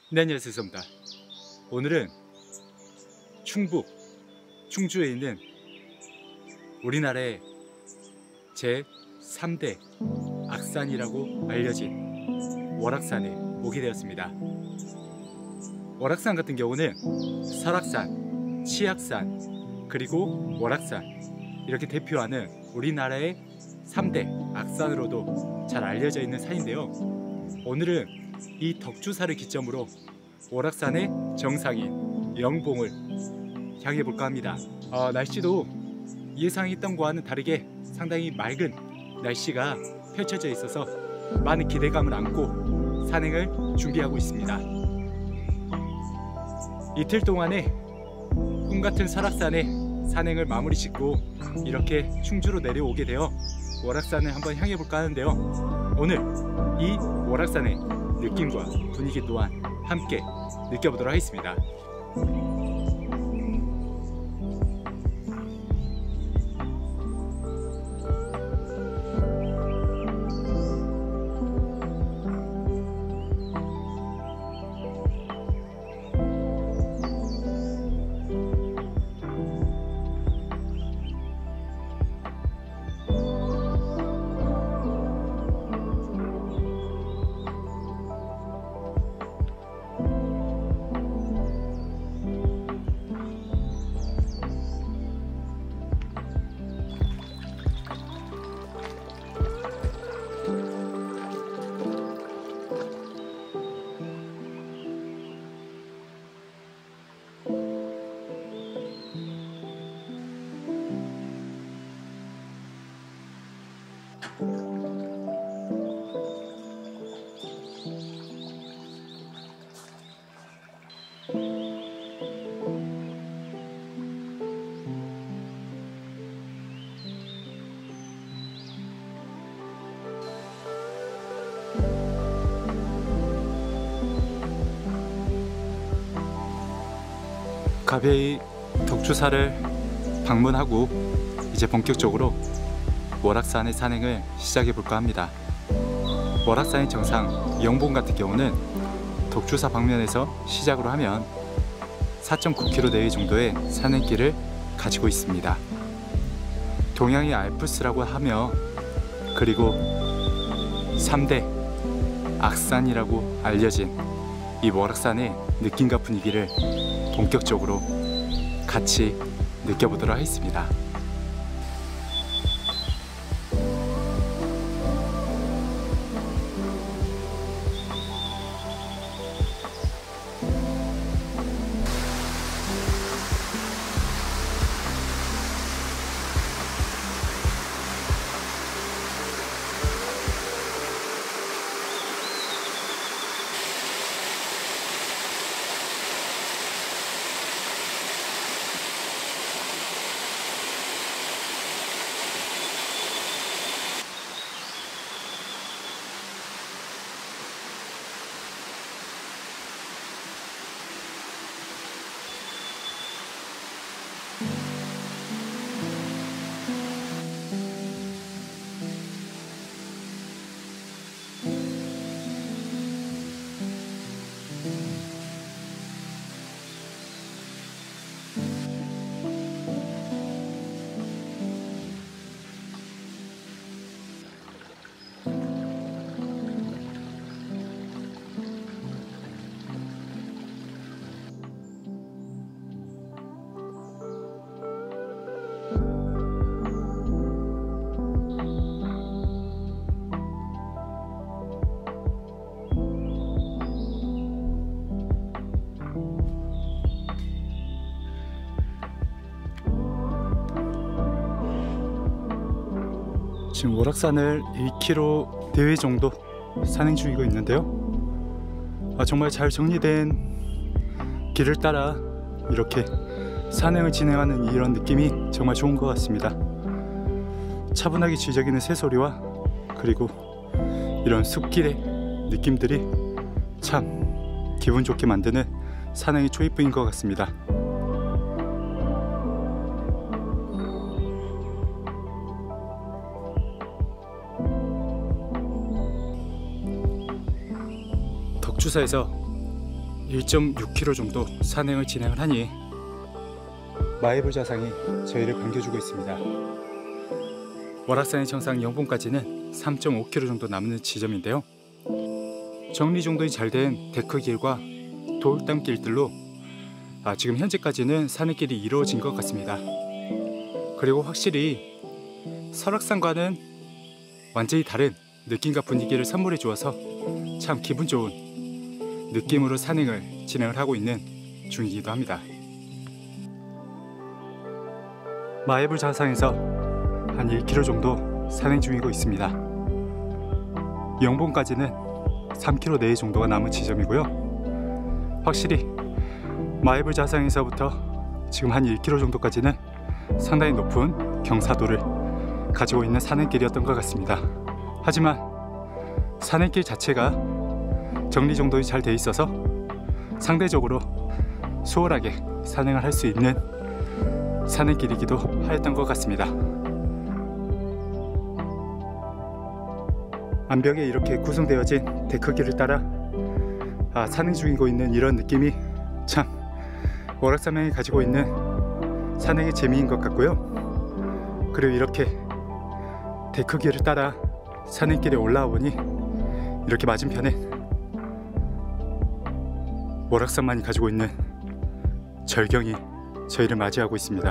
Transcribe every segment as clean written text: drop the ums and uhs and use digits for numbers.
네, 안녕하세요. 오늘은 충북 충주에 있는 우리나라의 제3대 악산이라고 알려진 월악산에 오게 되었습니다. 월악산 같은 경우는 설악산, 치악산, 그리고 월악산 이렇게 대표하는 우리나라의 3대 악산으로도 잘 알려져 있는 산인데요. 오늘은 이 덕주사를 기점으로 월악산의 정상인 영봉을 향해 볼까 합니다. 날씨도 예상했던 것과는 다르게 상당히 맑은 날씨가 펼쳐져 있어서 많은 기대감을 안고 산행을 준비하고 있습니다. 이틀 동안의 꿈같은 설악산에 산행을 마무리 짓고 이렇게 충주로 내려오게 되어 월악산을 한번 향해 볼까 하는데요. 오늘 이 월악산의 느낌과 분위기 또한 함께 느껴보도록 하겠습니다. 가벼이 덕주사를 방문하고 이제 본격적으로 월악산의 산행을 시작해 볼까 합니다. 월악산의 정상 영봉 같은 경우는 덕주사 방면에서 시작으로 하면 4.9km 내외 정도의 산행길을 가지고 있습니다. 동양의 알프스라고 하며 그리고 3대 악산이라고 알려진 이 월악산의 느낌과 분위기를 본격적으로 같이 느껴보도록 하겠습니다. 지금 월악산을 1km 내외 정도 산행 중이고 있는데요. 정말 잘 정리된 길을 따라 이렇게 산행을 진행하는 이런 느낌이 정말 좋은 것 같습니다. 차분하게 쥐저기는 새소리와 그리고 이런 숲길의 느낌들이 참 기분 좋게 만드는 산행의 초입부인 것 같습니다. 덕주사에서 1.6km 정도 산행을 진행을 하니 마애불 자상이 저희를 반겨주고 있습니다. 월악산의 정상 영봉까지는 3.5km 정도 남는 지점인데요. 정리정돈이 잘 된 데크길과 돌담길들로 지금 현재까지는 산행길이 이루어진 것 같습니다. 그리고 확실히 설악산과는 완전히 다른 느낌과 분위기를 선물해 주어서 참 기분 좋은 느낌으로 산행을 진행을 하고 있는 중이기도 합니다. 마애불 자상에서 한 1km 정도 산행 중이고 있습니다. 영봉까지는 3km 내에 정도가 남은 지점이고요. 확실히 마애불 자상에서부터 지금 한 1km 정도까지는 상당히 높은 경사도를 가지고 있는 산행길이었던 것 같습니다. 하지만 산행길 자체가 정리정돈이 잘 돼 있어서 상대적으로 수월하게 산행을 할 수 있는 산행길이기도 하였던 것 같습니다. 암벽에 이렇게 구성되어진 데크길을 따라 산행 중이고 있는 이런 느낌이 참 월악산맥이 가지고 있는 산행의 재미인 것 같고요. 그리고 이렇게 데크길을 따라 산행길에 올라와 보니 이렇게 맞은편에 월악산만이 가지고 있는 절경이 저희를 맞이하고 있습니다.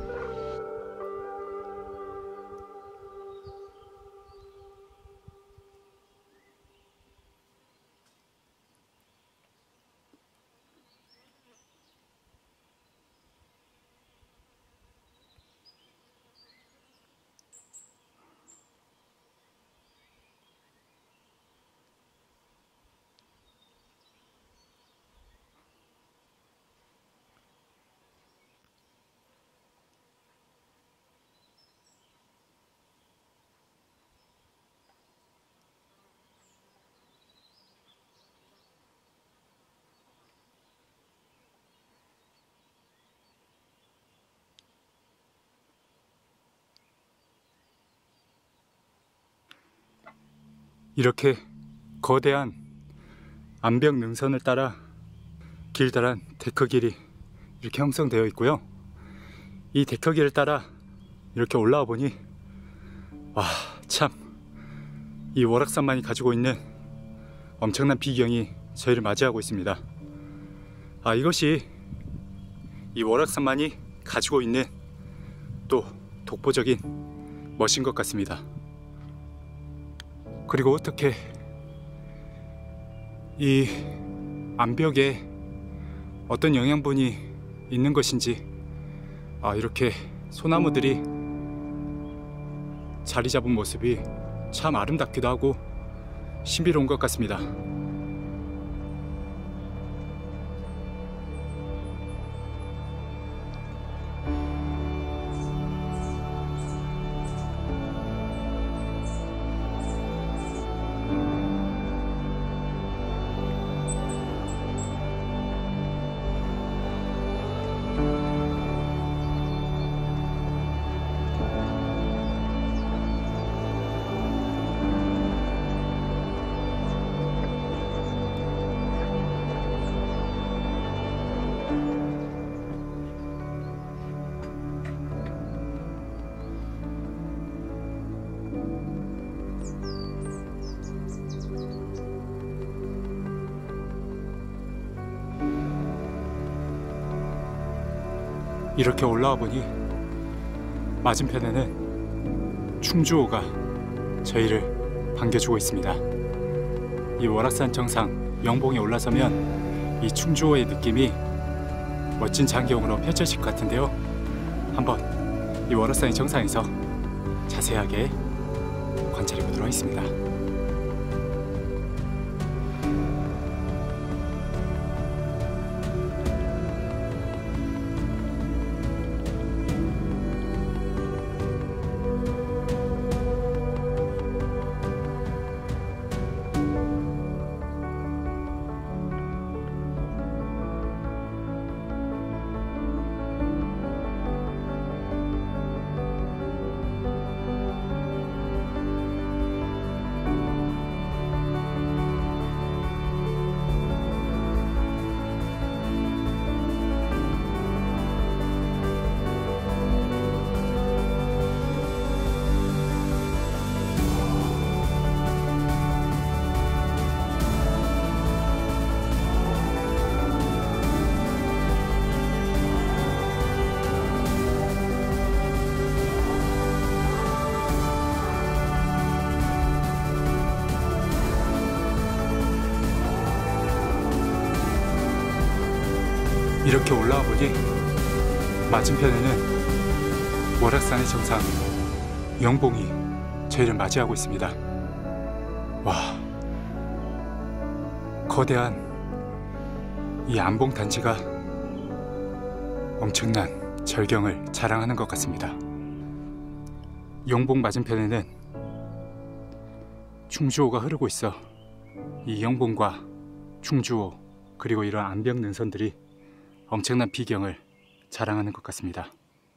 이렇게 거대한 암벽 능선을 따라 길다란 데크길이 이렇게 형성되어 있고요. 이 데크길을 따라 이렇게 올라와 보니 참 이 월악산만이 가지고 있는 엄청난 비경이 저희를 맞이하고 있습니다. 이것이 이 월악산만이 가지고 있는 또 독보적인 멋인 것 같습니다. 그리고 어떻게 이 암벽에 어떤 영양분이 있는 것인지 이렇게 소나무들이 자리 잡은 모습이 참 아름답기도 하고 신비로운 것 같습니다. 이렇게 올라와 보니 맞은편에는 충주호가 저희를 반겨주고 있습니다. 이 월악산 정상 영봉에 올라서면 이 충주호의 느낌이 멋진 장경으로 펼쳐질 것 같은데요. 한번 이 월악산의 정상에서 자세하게 관찰해 보도록 하겠습니다. 이렇게 올라와 보니 맞은편에는 월악산의 정상 영봉이 저희를 맞이하고 있습니다. 와, 거대한 이 안봉 단지가 엄청난 절경을 자랑하는 것 같습니다. 영봉 맞은편에는 충주호가 흐르고 있어 이 영봉과 충주호 그리고 이런 암벽 능선들이 엄청난 비경을 자랑하는 것 같습니다.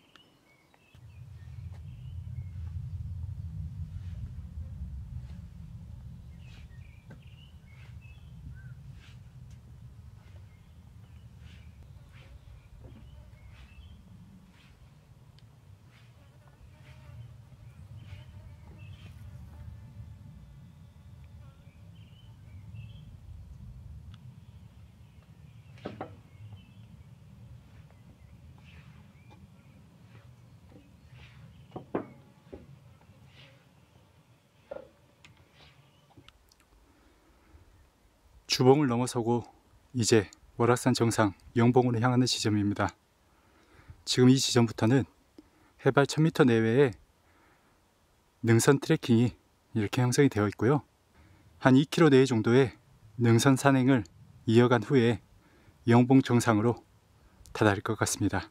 주봉을 넘어서고 이제 월악산 정상 영봉으로 향하는 지점입니다. 지금 이 지점부터는 해발 1000m 내외에 능선 트레킹이 이렇게 형성이 되어 있고요. 한 2km 내외 정도의 능선 산행을 이어간 후에 영봉 정상으로 다다를 것 같습니다.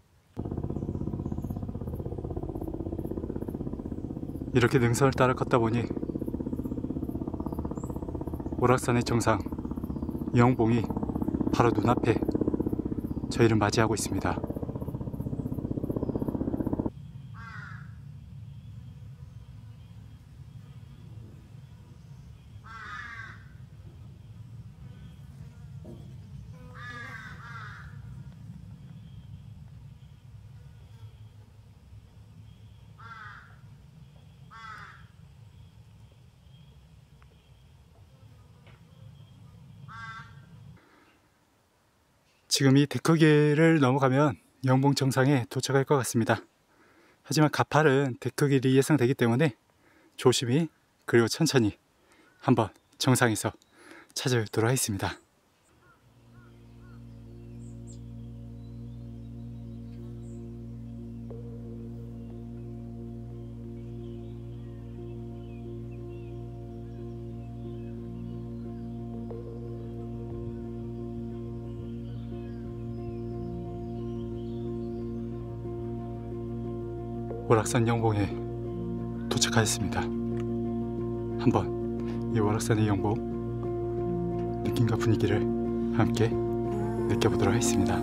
이렇게 능선을 따라 걷다 보니 월악산의 정상 영봉이 바로 눈앞에 저희를 맞이하고 있습니다. 지금 이 데크길을 넘어가면 영봉 정상에 도착할 것 같습니다. 하지만 가파른 데크길이 예상되기 때문에 조심히 그리고 천천히 한번 정상에서 찾아뵙도록 하겠습니다. 월악산 영봉에 도착하였습니다. 한번 이 월악산의 영봉 느낌과 분위기를 함께 느껴보도록 하겠습니다.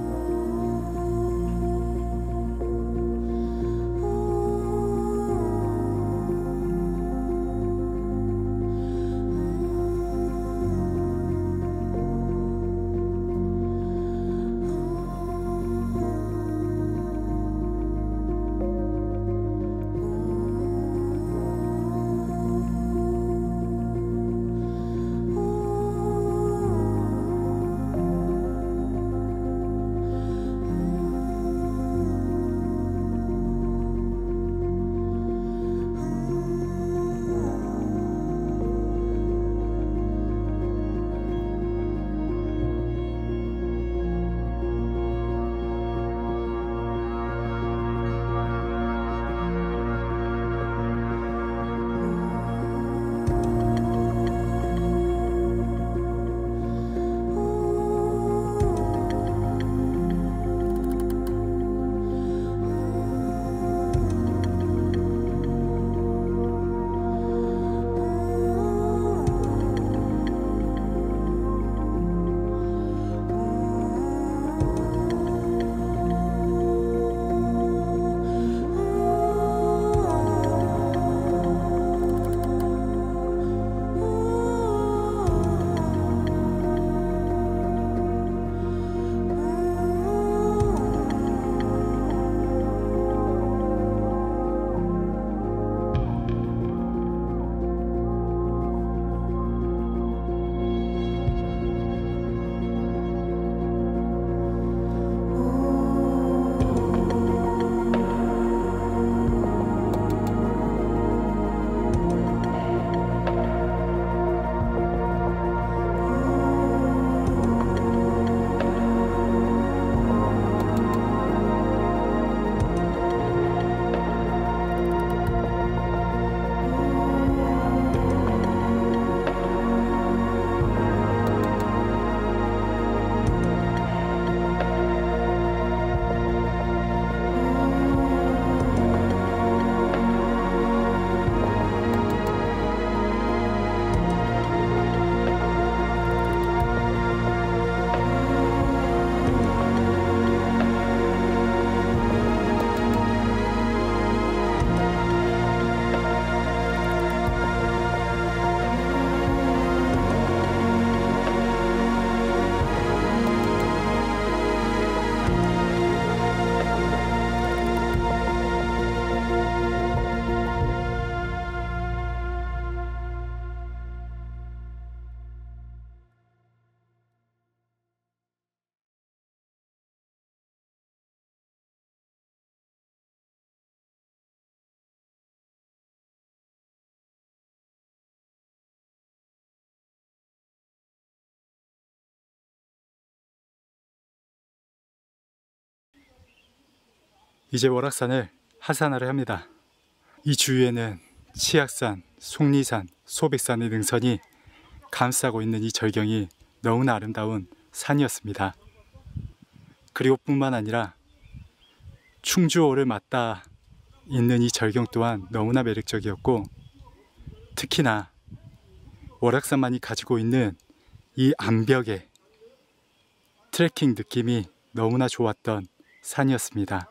이제 월악산을 하산하려 합니다. 이 주위에는 치악산, 속리산, 소백산의 능선이 감싸고 있는 이 절경이 너무나 아름다운 산이었습니다. 그리고 뿐만 아니라 충주호를 맞닿아 있는 이 절경 또한 너무나 매력적이었고, 특히나 월악산만이 가지고 있는 이 암벽의 트레킹 느낌이 너무나 좋았던 산이었습니다.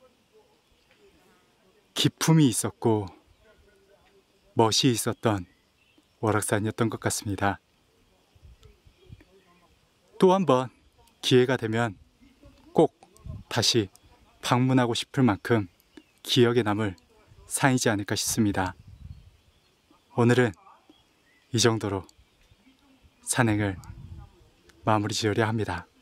기품이 있었고 멋이 있었던 월악산이었던 것 같습니다. 또 한번 기회가 되면 꼭 다시 방문하고 싶을 만큼 기억에 남을 산이지 않을까 싶습니다. 오늘은 이 정도로 산행을 마무리 지으려 합니다.